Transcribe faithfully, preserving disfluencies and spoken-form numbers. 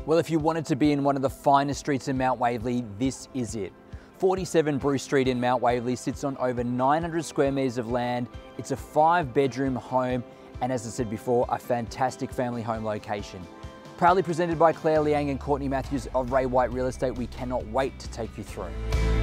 Well, if you wanted to be in one of the finest streets in Mount Waverley, this is it. forty-seven Bruce Street in Mount Waverley sits on over nine hundred square metres of land. It's a five bedroom home and, as I said before, a fantastic family home location. Proudly presented by Claire Liang and Courtney Matthews of Ray White Real Estate, we cannot wait to take you through.